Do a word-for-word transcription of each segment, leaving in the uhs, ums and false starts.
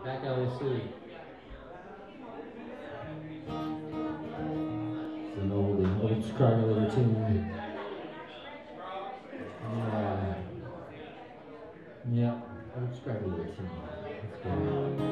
Back alley Sue. It's an old, old scraggler tune. Yeah. Yeah, old scraggler tune. Let's go.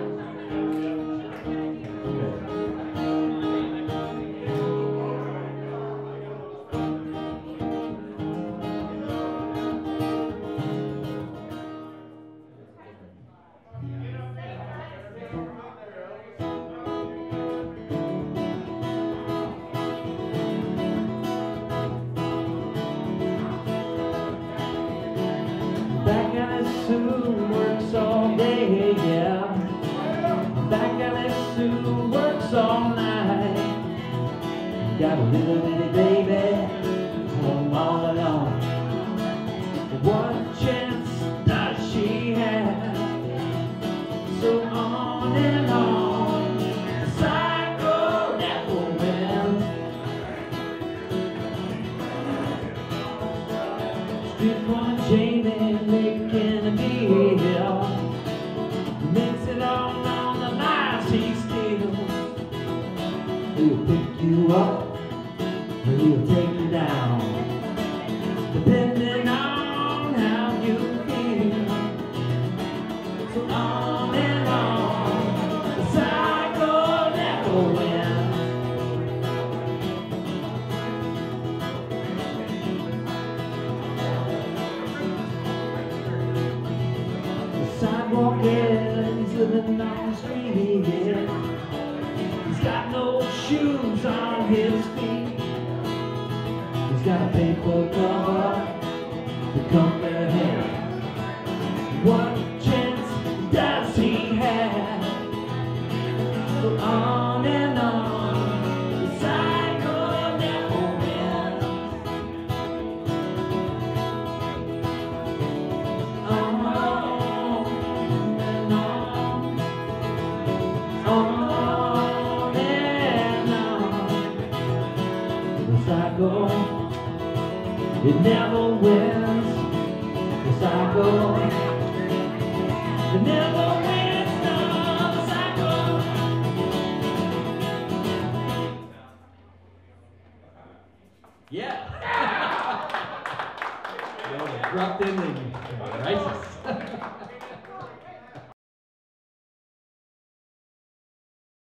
Back alley Sue works all day, yeah. Back alley Sue works all night. Got a little bitty baby home all alone. What chance does she have? So on and on, the cycle never ends. Street corner Jamie making a deal, makes it all on the lies he steals. He'll pick you up or he'll take you down, depending on how you feel. So on and on, the cycle never ends. The sidewalk is living on the street, yeah. He's got no shoes on his feet. He's got a paper cover to cover him. What chance does he have? So on and on, the cycle never ends. On and on, on and on, the cycle. It never wins, the cycle. It never wins, no, the cycle. Yeah. Well, dropped in the crisis.